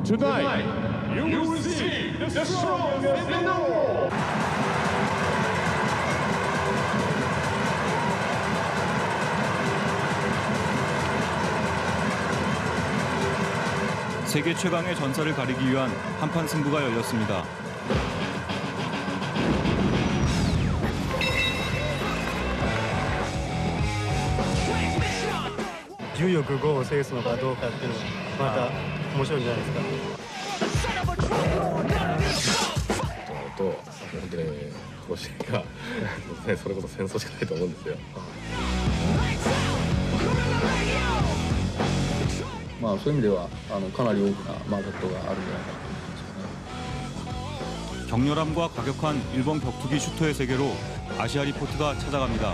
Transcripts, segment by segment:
Tonight, you will see the strongest in the world. 세계 최강의 전사를 가리기 위한 한판 승부가 열렸습니다. 14、5を制すのかどうかっていうのがまた面白いんじゃないですか。 と本当に甲子園がそれこそ戦争しかないと思うんですよ。まあそういう意味ではかなり大きなマーケットがあるんじゃないかと思いますね。 격렬함과 과격한 일본 격투기 슈터의 세계로 아시아 리포트가 찾아갑니다.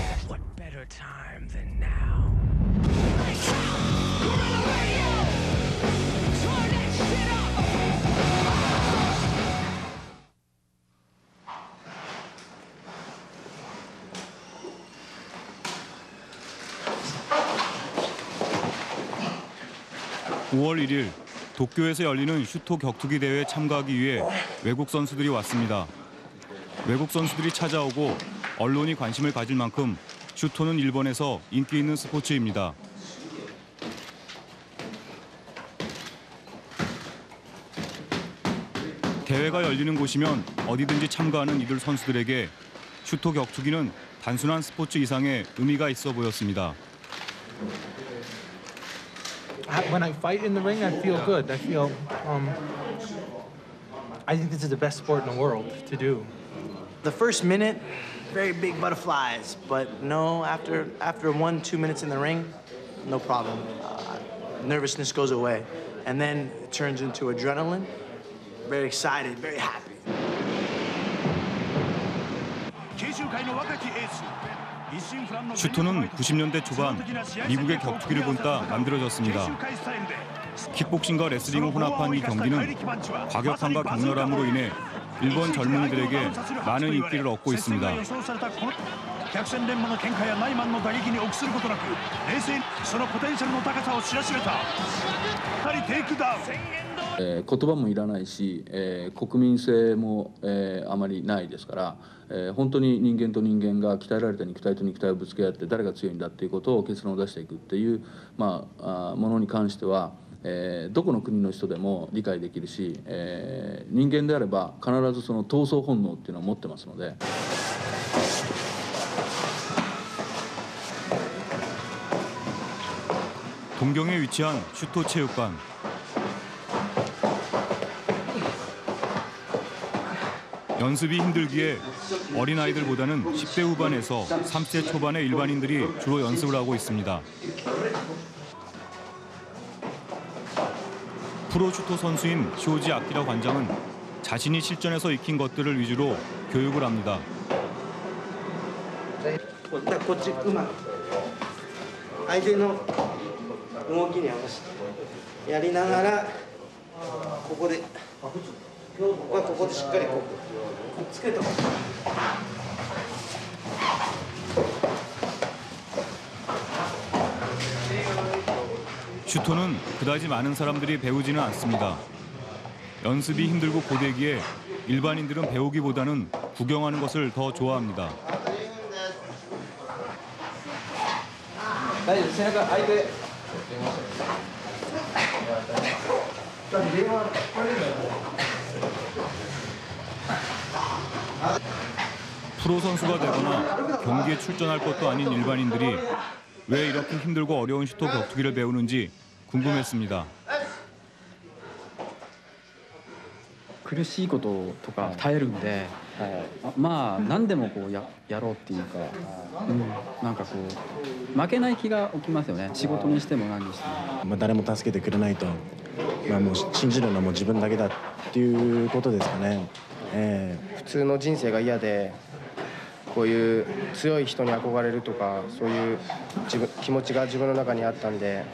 (5월 1일) 도쿄에서 열리는 슈토 격투기 대회에 참가하기 위해 외국 선수들이 왔습니다. 외국 선수들이 찾아오고 언론이 관심을 가질 만큼 슈토는 일본에서 인기 있는 스포츠입니다. 대회가 열리는 곳이면 어디든지 참가하는 이들 선수들에게 슈토 격투기는 단순한 스포츠 이상의 의미가 있어 보였습니다. When I fight in the ring, I feel good. I think this is the best sport in the world to do. The first minute, very big butterflies, but no, after 1-2 minutes in the ring, no problem. Nervousness goes away, and then it turns into adrenaline. Very excited, very happy. 슈토는 90년대 초반 미국의 격투기를 본따 만들어졌습니다. 킥복싱과 레슬링을 혼합한 이 경기는 과격함과 격렬함으로 인해 일본 젊은이들에게 많은 인기를 얻고 있습니다. 言葉もいらないし、国民性も、あまりないですから、本当に人間と人間が鍛えられた肉体と肉体をぶつけ合って誰が強いんだっていうことを結論を出していくっていう、ものに関しては、どこの国の人でも理解できるし、人間であれば必ずその闘争本能っていうのを持ってますので。 동경에 위치한 슈토 체육관. 연습이 힘들기에 어린아이들보다는 10대 후반에서 30대 초반의 일반인들이 주로 연습을 하고 있습니다. 프로 슈토 선수인 쇼지 아키라 관장은 자신이 실전에서 익힌 것들을 위주로 교육을 합니다. 動きに合わせてやりながらここでしっかりこうくっつけておく。 슈토는 그다지 많은 사람들이 배우지는 않습니다. 연습이 힘들고 고되기에 일반인들은 배우기보다는 구경하는 것을 더 좋아합니다. 프로 선수가 되거나 경기에 출전할 것도 아닌 일반인들이 왜 이렇게 힘들고 어려운 슈토 격투기를 배우는지 궁금했습니다. 苦しいこととか耐えるんで、まあ何でもこうやろうっていうか、なんかこう負けない気が起きますよね。仕事にしても何にしても。 誰も助けてくれないと、もう信じるのはもう自分だけだっていうことですかね。 普通の人生が嫌で、こういう強い人に憧れるとかそういう気持ちが自分の中にあったんで。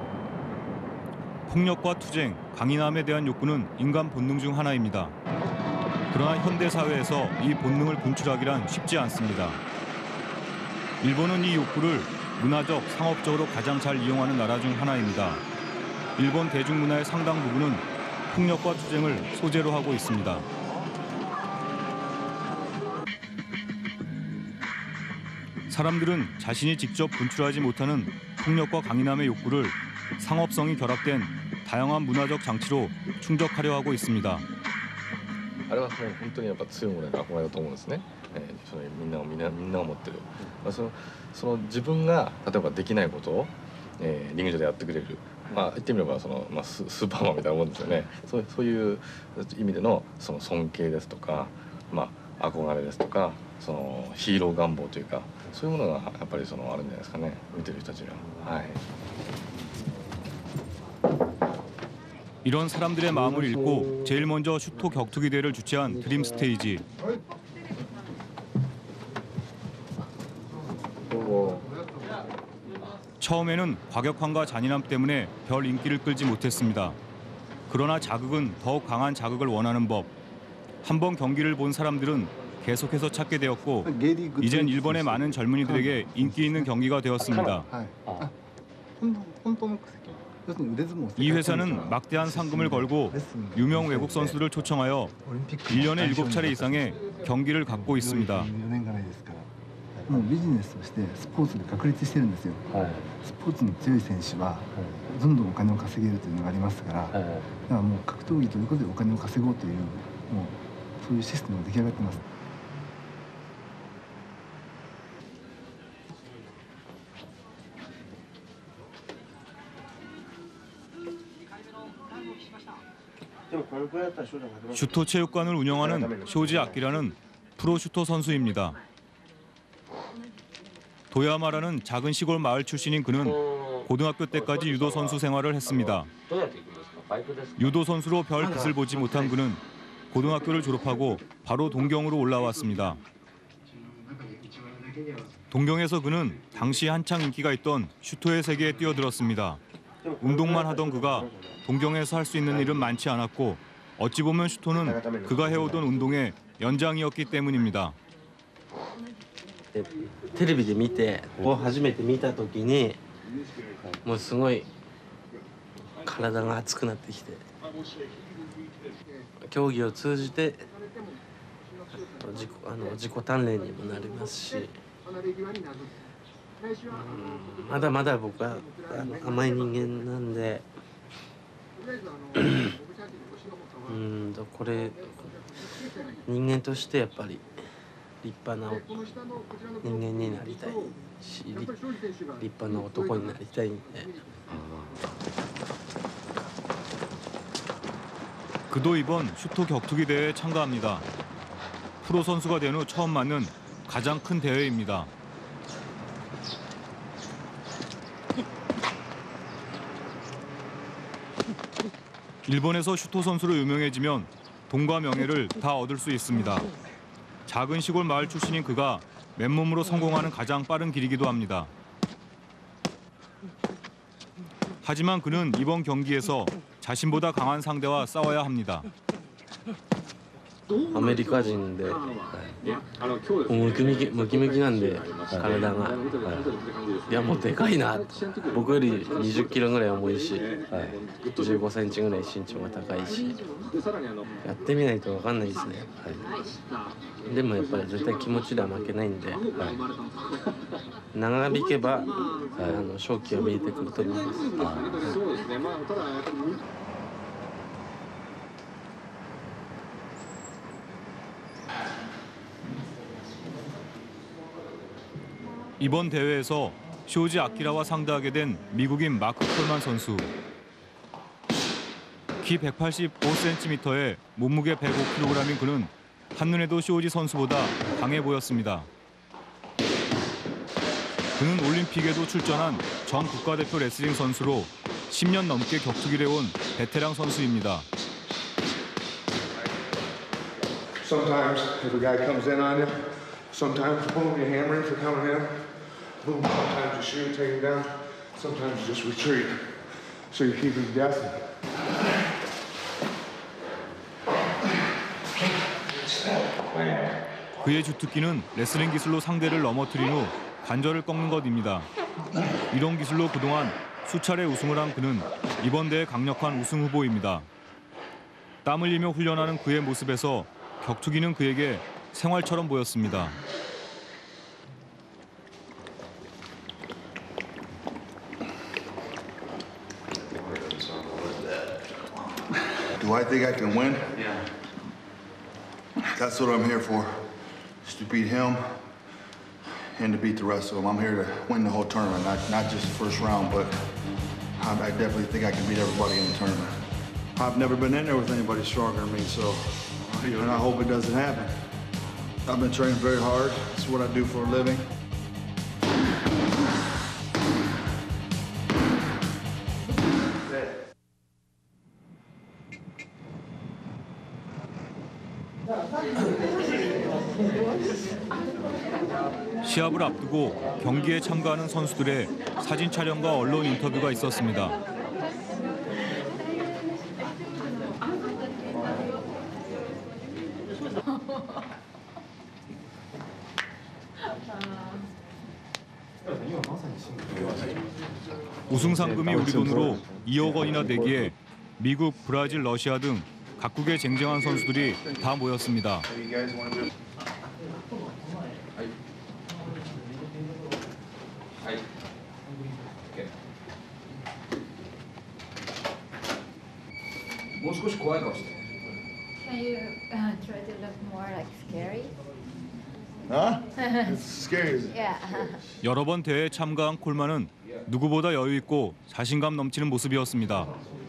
폭력과 투쟁, 강인함에 대한 욕구는 인간 본능 중 하나입니다. 그러나 현대 사회에서 이 본능을 분출하기란 쉽지 않습니다. 일본은 이 욕구를 문화적, 상업적으로 가장 잘 이용하는 나라 중 하나입니다. 일본 대중문화의 상당 부분은 폭력과 투쟁을 소재로 하고 있습니다. 사람들은 자신이 직접 분출하지 못하는 폭력과 강인함의 욕구를 상업성이 결합된 다양한 문화적 장치로 충족하려 하고 있습니다. あれはもう本当にやっぱ強いものが憧れだと思うんですね。そのみんなが持ってる。その自分が例えばできないことを、リング上でやってくれる。まあ言ってみればスーパーマンみたいなもんですよね。そういう意味でのその尊敬ですとか、憧れですとか、そのヒーロー願望というか、そういうものがやっぱりあるんじゃないですかね。見てる人たちが。はい。 이런 사람들의 마음을 읽고 제일 먼저 슈토 격투기 대회를 주최한 드림 스테이지. 처음에는 과격함과 잔인함 때문에 별 인기를 끌지 못했습니다. 그러나 자극은 더욱 강한 자극을 원하는 법. 한번 경기를 본 사람들은 계속해서 찾게 되었고 이젠 일본의 많은 젊은이들에게 인기 있는 경기가 되었습니다. 이 회사는 막대한 상금을 걸고 유명 외국 선수를 초청하여 1년에 7차례 이상의 경기를 갖고 있습니다. もうビジネスとしてスポーツで確立してるんですよ。スポーツの強い選手はどんどんお金を稼げるというのがありますから、だからもう格闘技ということでお金を稼ごうというもうそういうシステムが出来上がってます。 슈토 체육관을 운영하는 쇼지 아키라는 프로 슈토 선수입니다. 도야마라는 작은 시골 마을 출신인 그는 고등학교 때까지 유도 선수 생활을 했습니다. 유도 선수로 별 빛을 보지 못한 그는 고등학교를 졸업하고 바로 동경으로 올라왔습니다. 동경에서 그는 당시 한창 인기가 있던 슈토의 세계에 뛰어들었습니다. 운동만 하던 그가 동경에서 할 수 있는 일은 많지 않았고 어찌 보면 슈토는 그가 해오던 운동의 연장이었기 때문입니다. テレビで見て初めて見た時にもうすごい体が熱くなってきて競技を通じて自己鍛錬にもなりますしまだまだ僕は甘い人間なんでこれ人間としてやっぱり 立派な人間になりたいし、立派な男になりたいんで. 그도 이번 슈토 격투기 대회에 참가합니다. 프로 선수가 된 후 처음 맞는 가장 큰 대회입니다. 일본에서 슈토 선수로 유명해지면 돈과 명예를 다 얻을 수 있습니다. 작은 시골 마을 출신인 그가 맨몸으로 성공하는 가장 빠른 길이기도 합니다. 하지만 그는 이번 경기에서 자신보다 강한 상대와 싸워야 합니다. アメリカ人でムキムキなんで体がいやもうでかいな僕より20キロぐらい重いし15センチぐらい身長が高いしやってみないと分かんないですねでもやっぱり絶対気持ちでは負けないんで長引けば勝機は見えてくると思います 이번 대회에서 쇼지 아키라와 상대하게 된 미국인 마크 콜만 선수. 키 185cm에 몸무게 105kg인 그는 한눈에도 쇼지 선수보다 강해 보였습니다. 그는 올림픽에도 출전한 전 국가대표 레슬링 선수로 10년 넘게 격투기를 해온 베테랑 선수입니다. Sometimes if a guy comes in on you, sometimes boom, you hammer him for coming in. Boom, sometimes you shoot, take him down. Sometimes you just retreat. So you keep him guessing. 그의 주특기는 레슬링 기술로 상대를 넘어뜨린 후 관절을 꺾는 것입니다. 이런 기술로 그동안 수차례 우승을 한 그는 이번 대회 강력한 우승 후보입니다. 땀 흘리며 훈련하는 그의 모습에서 격투기는 그에게 생활처럼 보였습니다. Do I think I can win? Yeah. That's what I'm here for, is to beat him and to beat the rest of them. I'm here to win the whole tournament, not just the first round, but I definitely think I can beat everybody in the tournament. I've never been in there with anybody stronger than me, so and I hope it doesn't happen. I've been training very hard. It's what I do for a living. 시합을 앞두고 경기에 참가하는 선수들의 사진 촬영과 언론 인터뷰가 있었습니다. 우승 상금이 우리 돈으로 2억 원이나 되기에 미국, 브라질, 러시아 등 각국의 쟁쟁한 선수들이 다 모였습니다. Can you try to look more like scary? Huh? It's scary. Yeah. 여러 번 대회에 참가한 콜만은 누구보다 여유 있고 자신감 넘치는 모습이었습니다.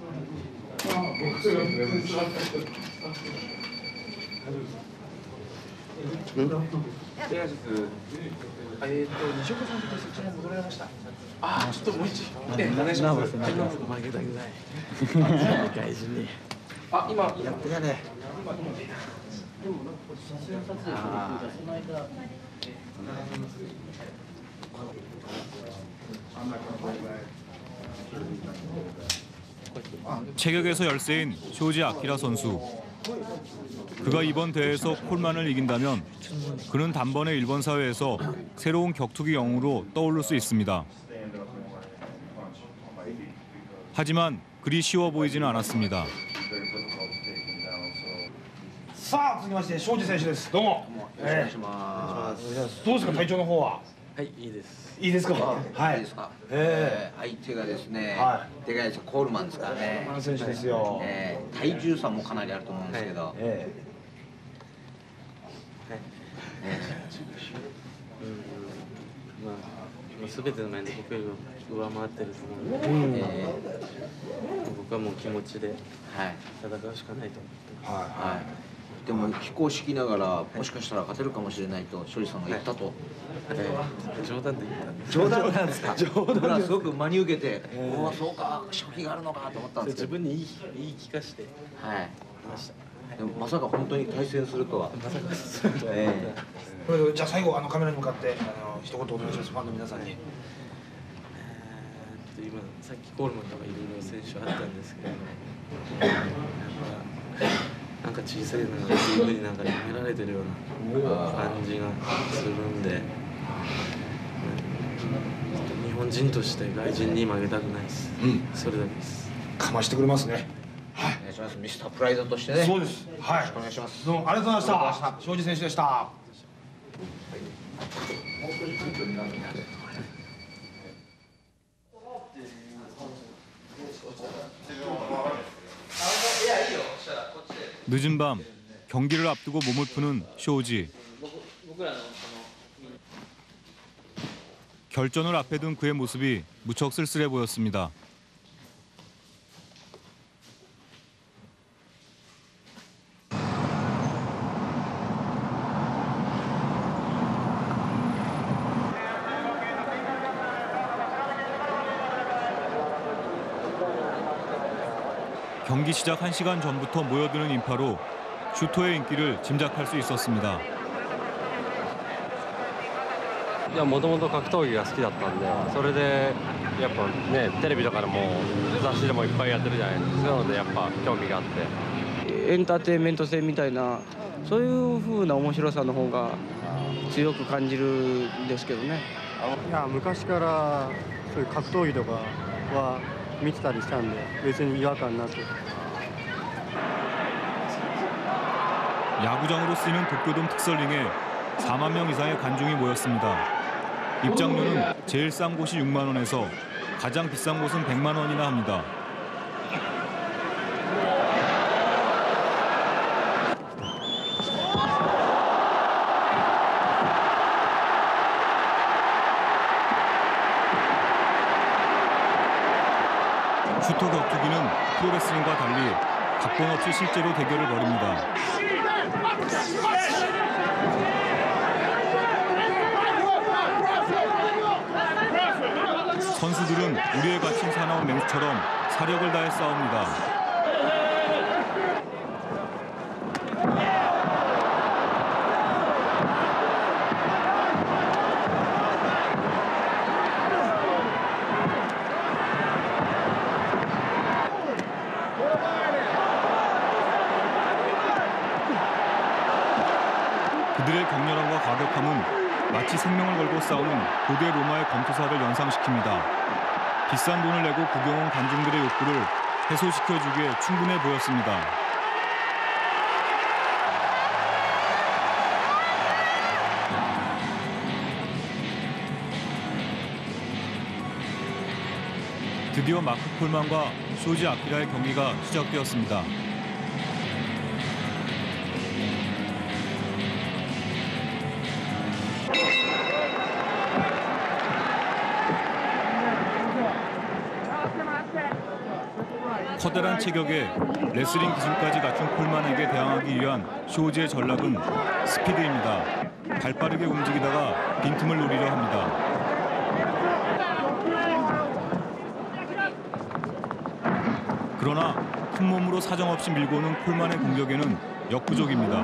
西岡さんとそちらに戻られました。ああ、ちょっともう一度。お願いします。負けたくない。外人に。あ、今やってやれ。 체격에서 열세인 쇼지 아키라 선수. 그가 이번 대회에서 콜만을 이긴다면 그는 단번에 일본 사회에서 새로운 격투기 영웅으로 떠오를 수 있습니다. 하지만 그리 쉬워 보이지는 않았습니다. さあ続きまして庄司選手です。どうも。よろしくお願いします。どうですか体調の方は。 はい、いいです。 いいですか。はい。 いいですか。相手がですね、でかいですコールマンですからね。 コールマン選手ですよ。 体重差もかなりあると思うんですけど。 すべての面で僕より上回ってると思うので、僕はもう気持ちで戦うしかないと思ってます。 でも非公式ながらもしかしたら勝てるかもしれないと庄司さんが言ったと。 冗談で言ったんです。 冗談なんですか。僕らすごく真に受けて、おおそうか勝機があるのかと思ったんですけど。 自分に言い聞かしてました。 でもまさか本当に対戦するとは。 まさかするとは。じゃあ最後カメラに向かって一言お願いしますファンの皆さんに。 今さっきコールマンとかいろいろ選手あったんですけど、なんか小さいなっていうふうになんか見られてるような感じがするんで、日本人として外人に負けたくないです。それだけです。 かましてくれますね。 はい。お願いします。ミスタープライドとしてね。 そうです。はい。よろしくお願いします。どうもありがとうございました。庄司選手でした。 늦은 밤 경기를 앞두고 몸을 푸는 쇼지. 결전을 앞에 둔 그의 모습이 무척 쓸쓸해 보였습니다. 경기 시작 1시간 전부터 모여드는 인파로 슈토의 인기를 짐작할 수 있었습니다. いや、もともと格闘技が好きだったんで、それでやっぱね、テレビとかでも雑誌でもいっぱいやってるじゃないですか。そういうのでやっぱ興味があって。 エンターテインメント性みたいな、そういう風な面白さの方が強く感じるんですけどね。 いや、昔からそういう格闘技とかは見てたりしたんで、別に違和感なく。 야구장으로 쓰이는 도쿄돔 특설링에 4만 명 이상의 관중이 모였습니다. 입장료는 제일 싼 곳이 6만 원에서 가장 비싼 곳은 100만 원이나 합니다. 슈터 격투기는 프로레슬링과 달리 각본 없이 실제로 대결을 벌입니다. 선수들은 우리에 갇힌 사나운 맹수처럼 사력을 다해 싸웁니다. 그들의 격렬함과 과격함은 마치 생명을 걸고 싸우는 고대 로마의 검투사를 연상시킵니다. 비싼 돈을 내고 구경 온 관중들의 욕구를 해소시켜주기에 충분해 보였습니다. 드디어 마크 콜만과 쇼지 아키라의 경기가 시작되었습니다. 커다란 체격에 레슬링 기술까지 갖춘 콜만에게 대항하기 위한 쇼지의 전략은 스피드입니다. 발빠르게 움직이다가 빈틈을 노리려 합니다. 그러나 큰 몸으로 사정없이 밀고 오는 콜만의 공격에는 역부족입니다.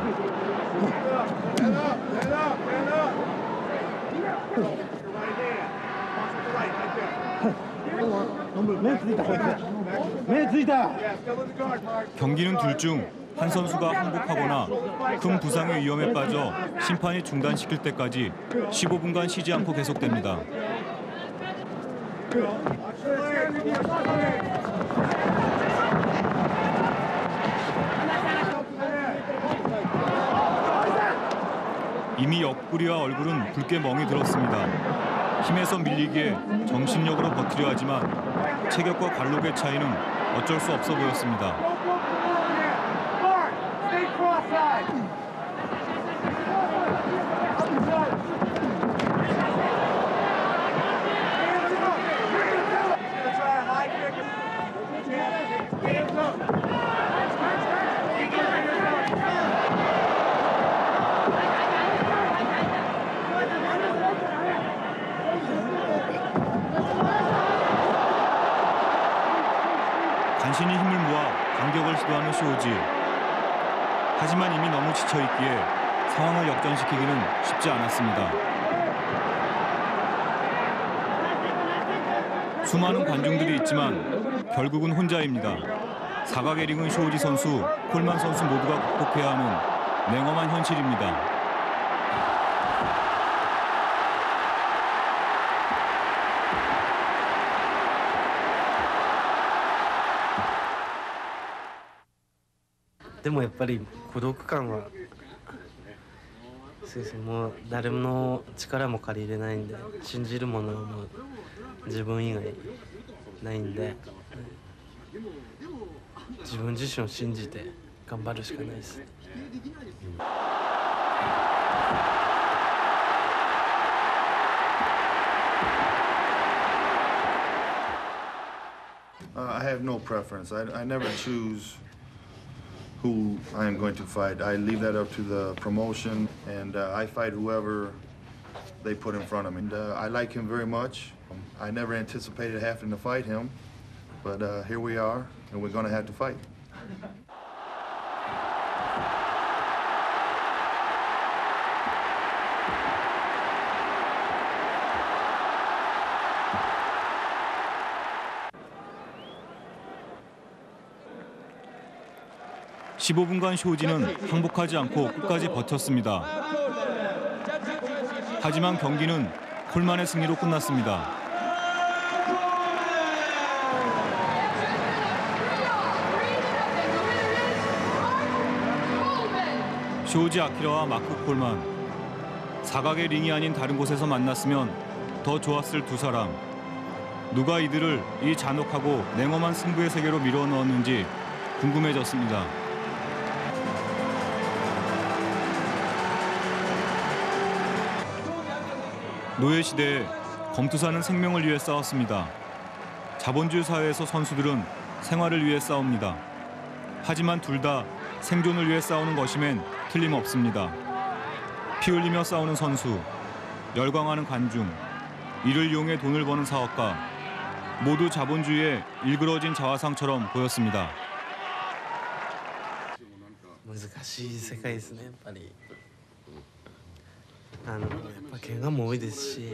경기는 둘 중 한 선수가 항복하거나 큰 부상의 위험에 빠져 심판이 중단시킬 때까지 15분간 쉬지 않고 계속됩니다. 이미 옆구리와 얼굴은 붉게 멍이 들었습니다. 힘에서 밀리기에 정신력으로 버티려 하지만 체격과 관록의 차이는 어쩔 수 없어 보였습니다. 간신히 힘을 모아 반격을 시도하는 쇼지. 하지만 이미 너무 지쳐있기에 상황을 역전시키기는 쉽지 않았습니다. 수많은 관중들이 있지만 결국은 혼자입니다. 사각에 링은 쇼지 선수, 콜만 선수 모두가 극복해야 하는 냉엄한 현실입니다. でもやっぱり孤独感はそうですね、もう誰の力も借りれないんで、信じるものはもう自分以外ないんで、自分自身を信じて頑張るしかないです。 I have no preference. I never choose who I am going to fight. I leave that up to the promotion, and I fight whoever they put in front of me. And, I like him very much. I never anticipated having to fight him, but here we are, and we're going to have to fight. (15분간) 쇼지는 항복하지 않고 끝까지 버텼습니다. 하지만 경기는 콜만의 승리로 끝났습니다. 쇼지 아키라와 마크 콜만. 사각의 링이 아닌 다른 곳에서 만났으면 더 좋았을 두 사람. 누가 이들을 이 잔혹하고 냉엄한 승부의 세계로 밀어넣었는지 궁금해졌습니다. 노예 시대에 검투사는 생명을 위해 싸웠습니다. 자본주의 사회에서 선수들은 생활을 위해 싸웁니다. 하지만 둘 다 생존을 위해 싸우는 것임엔 틀림없습니다. 피 흘리며 싸우는 선수, 열광하는 관중, 이를 이용해 돈을 버는 사업가, 모두 자본주의의 일그러진 자화상처럼 보였습니다. 難しい世界ですねやっぱり。やっぱ怪我も多いですし、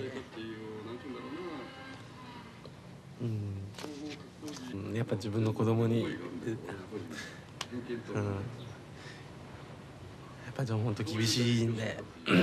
やっぱ自分の子供に、やっぱり本当厳しいんで、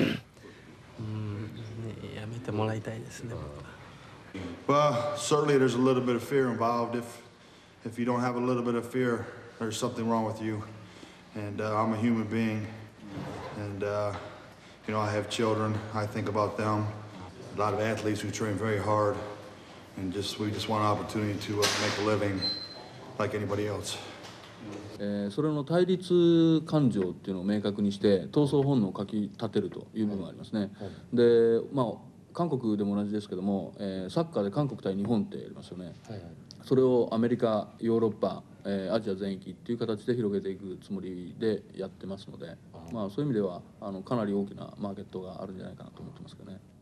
やめてもらいたいですね。 Well, certainly there's a little bit of fear involved. If you don't have a little bit of fear, there's something wrong with you. And I'm a human being, and you know, I have children. I think about them. A lot of athletes who train very hard, and we just want an opportunity to make a living like anybody else. それの対立感情っていうのを明確にして闘争本能をかき立てるという部分がありますね。で、韓国でも同じですけども、サッカーで韓国対日本ってやりますよね。それをアメリカ、ヨーロッパ、アジア全域っていう形で広げていくつもりでやってますので、そういう意味ではかなり大きなマーケットがあるんじゃないかなと思ってますけどね。